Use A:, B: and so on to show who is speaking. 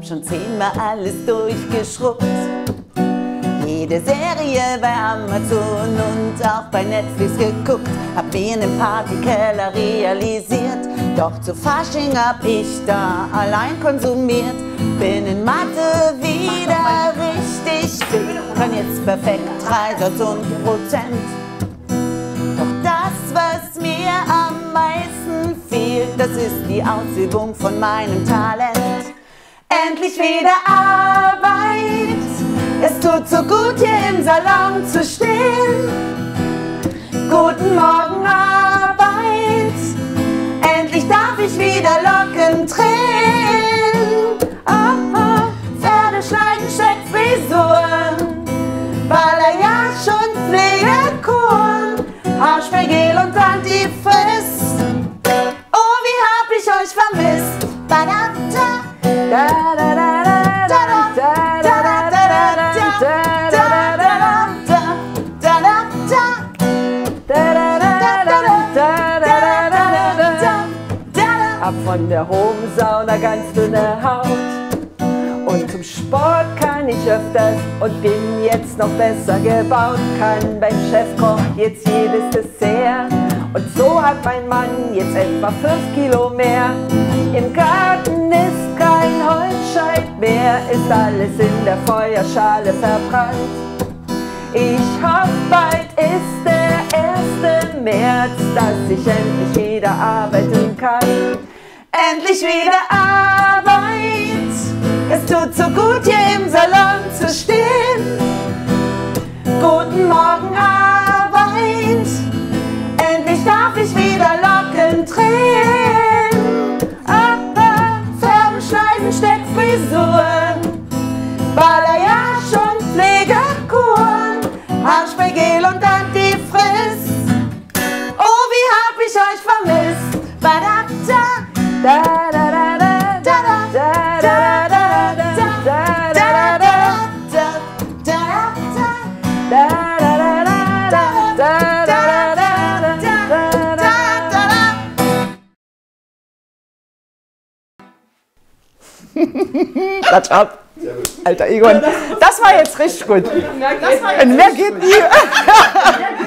A: schon 10-mal alles durchgeschrubbt. Jede Serie bei Amazon und auch bei Netflix geguckt. Hab mir einen Partykeller realisiert, doch zu Fasching hab ich da allein konsumiert. Bin in Mathe wieder richtig fit, kann jetzt perfekt Dreisatz und Prozent. Doch das, was mir am meisten fehlt, das ist die Ausübung von meinem Talent. Endlich wieder Arbeit, es tut so gut hier im Salon zu stehen. Guten Morgen Arbeit, endlich darf ich wieder Locken drehen. Pferde schneiden, Steckfrisuren, Balayage und Pflegekuren, Haarspray-Gel und Antifriss. Oh, wie hab ich euch vermisst. Hab von der Homesauna ganz dünne Haut und zum Sport kann ich öfters und bin jetzt noch besser gebaut. Kann beim Chefkoch jetzt jedes Dessert und so hat mein Mann jetzt etwa 5 Kilo mehr. Im Garten ist kein Holzscheit mehr, ist alles in der Feuerschale verbrannt. Ich hoffe, bald ist der 1. März, dass ich endlich wieder arbeiten kann. Endlich wieder Arbeit, es tut so gut hier im Salon zu stehen. Guten Morgen Arbeit, endlich darf ich wieder Locken drehen. Färben, schneiden, Steckfrisuren, Balayage und Pflegekuren, Haarspray-Gel und Antifriss. Oh, wie hab ich euch vermisst.
B: Klatsch ab. Alter Egon, das war jetzt richtig gut. Und mehr geht nie.